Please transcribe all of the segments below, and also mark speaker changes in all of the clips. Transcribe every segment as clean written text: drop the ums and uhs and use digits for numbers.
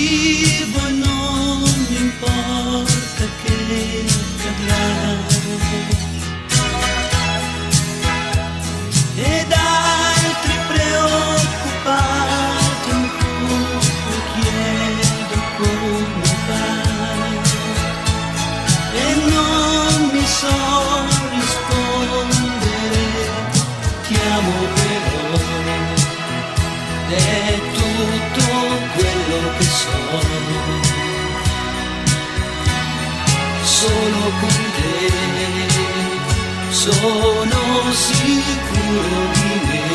Speaker 1: vivo e non mi importa che accadrà. Ed altri preoccupati ancora chiedo come vai e non mi so rispondere, ti amo però, è tutto quello che so. Solo con te sono sicuro di me.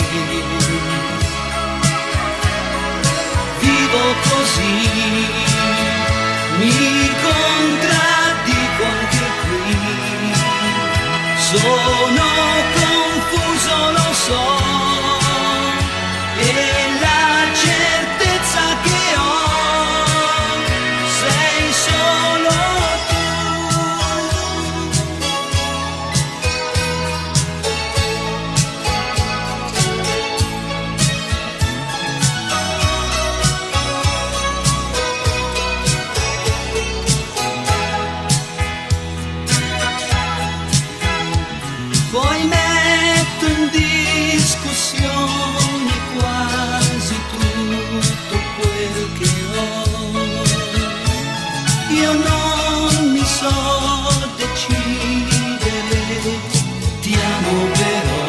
Speaker 1: Vivo così, mi contraddico anche qui. Sono confuso, lo so, e la certezza che ho sei solo tu. Poi metto in discussione quasi tutto quel che ho. Io non mi so decidere, ti amo però,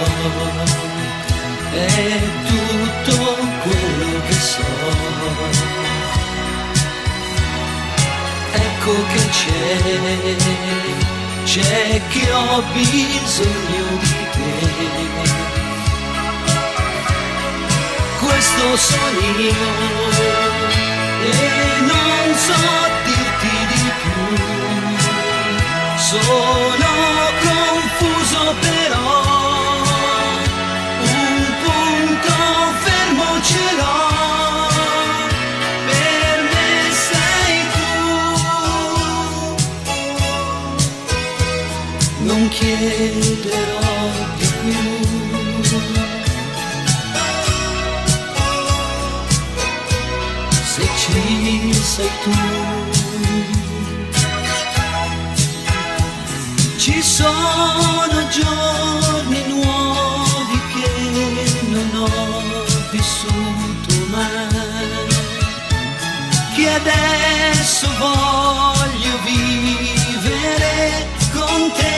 Speaker 1: è tutto quello che so. Ecco che c'è che ho bisogno di te. Questo sono io e non so dirti di più. Sono confuso però, un punto fermo ce l'ho. Per me sei tu. Non chiederò di più. Se ci sei tu. Ci sono giorni nuovi che non ho vissuto mai, che adesso voglio vivere con te.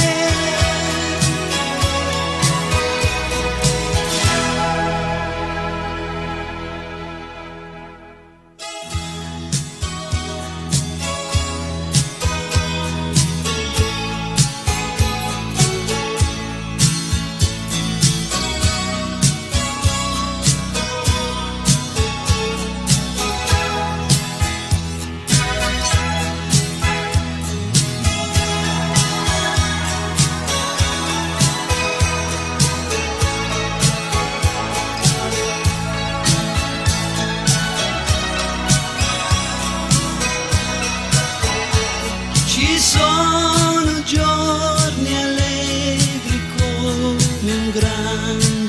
Speaker 1: Ci sono giorni allegri come un grande